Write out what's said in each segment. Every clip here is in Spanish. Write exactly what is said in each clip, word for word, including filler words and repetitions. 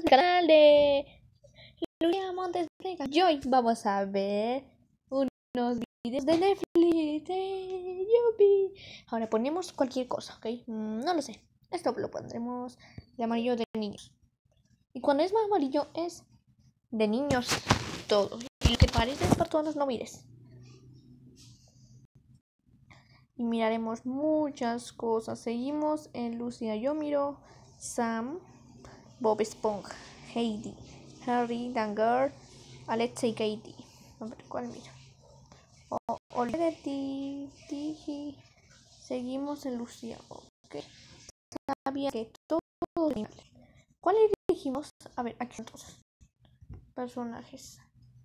canal de Lucia Montes Vega. Y hoy vamos a ver unos videos de Netflix. Eh, yupi. Ahora ponemos cualquier cosa, ¿ok? Mm, no lo sé. Esto lo pondremos de amarillo de niños. Y cuando es más amarillo es de niños todo. Y lo que parece es personas no mires. Y miraremos muchas cosas. Seguimos en Lucia. Yo miro Sam, Bob Esponja, Heidi, Harry, Danger, Alexa y Katie. A ver, ¿cuál mira? Olvidé de ti, Tiji. Seguimos en Lucia. Ok. Sabía que todo. ¿Cuál elegimos? A ver, aquí son todos. Personajes.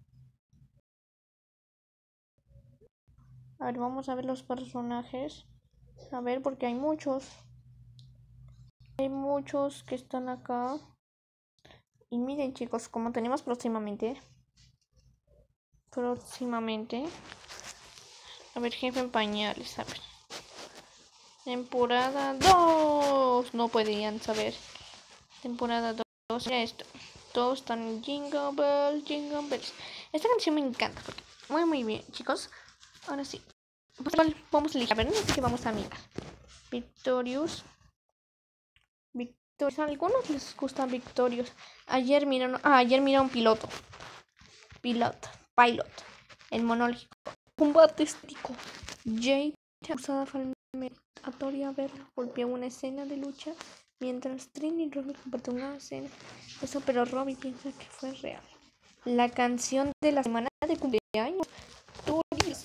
A ver, vamos a ver los personajes. A ver, porque hay muchos. Hay muchos que están acá. Y miren, chicos, como tenemos próximamente. Próximamente. A ver, jefe en pañales. A ver. Temporada dos. No podían saber. Temporada dos. Mira esto. Todos están Jingle Bells, Jingle Bells. Esta canción me encanta. Porque muy, muy bien, chicos. Ahora sí. Pues, vamos a elegir. A ver, no sé qué vamos a mirar. Victorious. Victorious. ¿A algunos les gusta Victorious? Ayer miraron. Ah, ayer miraron piloto. Pilot. Pilot. El monológico. Combate estético. Jade. Usada a Tori a verlo, golpeó una escena de lucha mientras Trini y Robbie comparten una escena. Eso, pero Robbie piensa que fue real. La canción de la semana de cumpleaños. Tori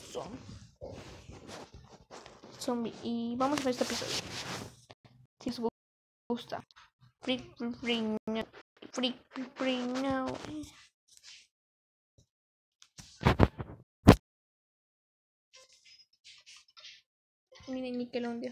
Zombie. Y vamos a ver este episodio. Si os gusta. Freak, freak, freak, freak, now. Miren Nickelodeon.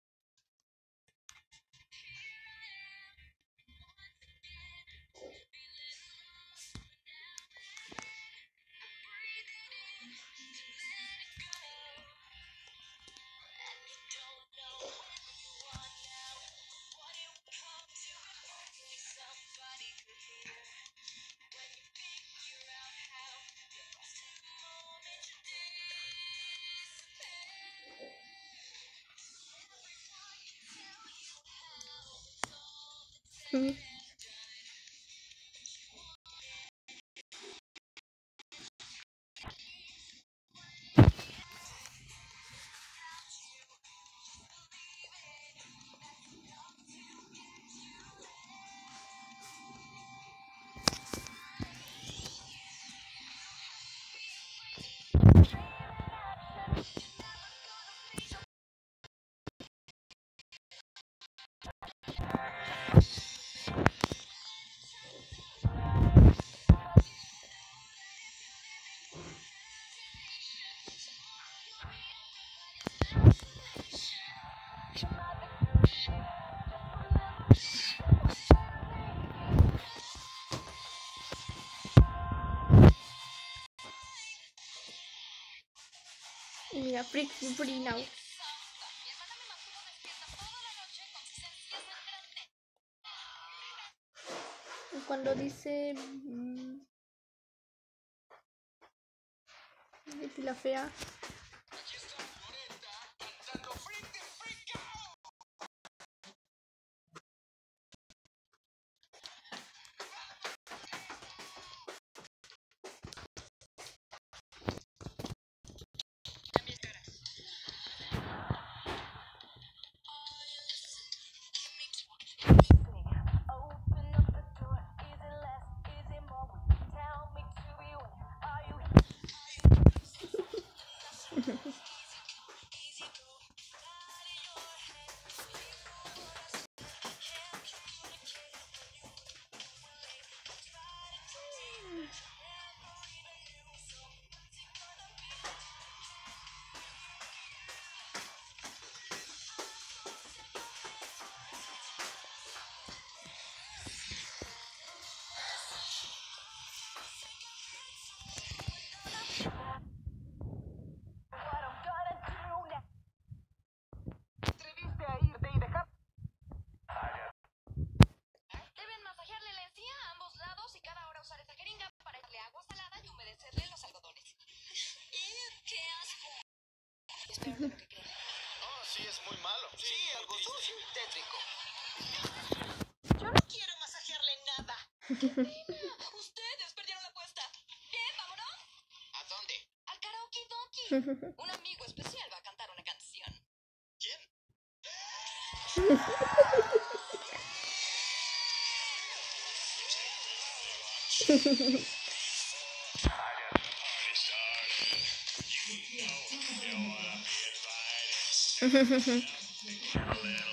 Mm. Mira, freak, free now. Cuando dice mmm, la fea. de lo que creen. Oh, sí, es muy malo. Sí, algo sucio y tétrico. Yo no quiero masajearle nada. ¡Qué pena! Ustedes perdieron la apuesta. Bien, vámonos. ¿A dónde? Al karaoke donkey. Un amigo especial va a cantar una canción. ¿Quién? I got the party started. You know you wanna be invited. A little